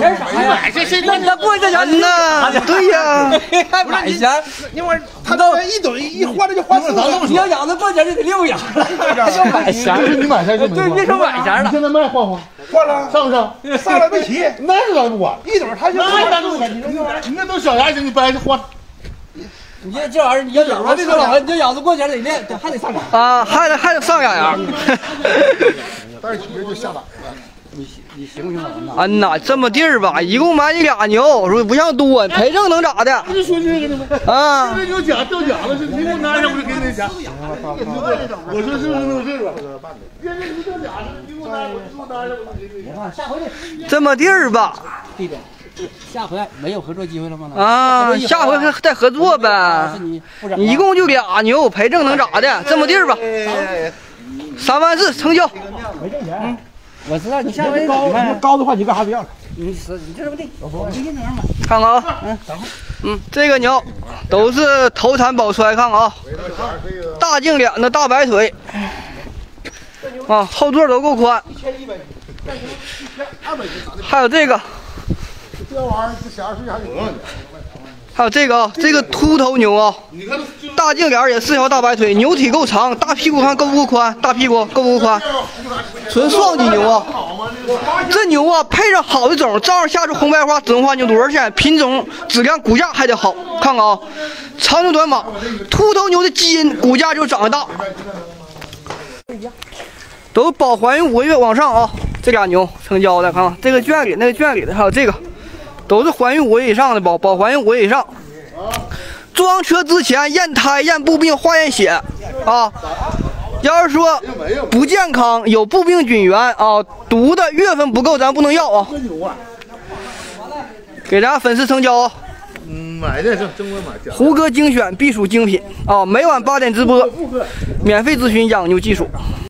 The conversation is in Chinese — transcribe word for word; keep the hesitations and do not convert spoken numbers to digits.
钱啥呀？ 这这那你再过这钱呐，对呀， 还买钱？ 你我他都一吨一换了就换四吨， 你要养那过钱就得六养了，要买钱。 不是你买钱就没对，别说买钱了， 现在卖换换换了上不上？ 上来没齐， 那是咱不管， 一吨他就那咱不管，你你那都小牙行，你掰去换。 你这这玩意儿，你要养我这说老你这养子过钱得练，还得上岗啊，还得还得上养养。 但是其实就下档了。 你你行不行啊？ 嗯呐，这么地儿吧，一共买你俩牛，说不像多，赔正能咋的？ 不是说这个呢吗？ 啊， 这牛假掉假了，是你给我拿上，我就给你钱。我说是不是那么事吧？别这牛掉假了，你给我拿，我给我拿上，我就给你钱。 下回这么地儿吧。 弟弟，下回没有合作机会了吗？ 啊，下回再合作呗。你一共就俩牛，赔正能咋的？这么地儿吧，三万四成交。 没挣钱。嗯，我知道你下回高高的话你干啥不要了？ 你是你这什么地？你这玩意儿买。 看看啊，嗯，嗯，这个牛都是头产宝钏，看看啊，大净脸的大白腿，啊，后座都够宽。还有这个。 这玩意儿这小二岁还得问。 还有这个啊，这个秃头牛啊，大净脸也四条大白腿，牛体够长，大屁股看够不够宽？大屁股够不够宽？纯双级牛啊！这牛啊，配上好的种，照样下出红白花紫红花牛多少钱？品种、质量、骨架还得好。看看啊，长牛短马，秃头牛的基因，骨架就长得大。都保怀孕五个月往上啊，这俩牛成交的，看看这个圈里那个圈里的，还有这个。都是怀孕五个月以上的，保保怀孕五个月以上。装车之前验胎、验步病、化验血啊。要是说不健康、有步病菌源啊，毒的月份不够，咱不能要啊。给咱粉丝成交啊！ 嗯，买的是正规买。 胡歌精选必属精品啊！每晚八点直播，免费咨询养牛技术。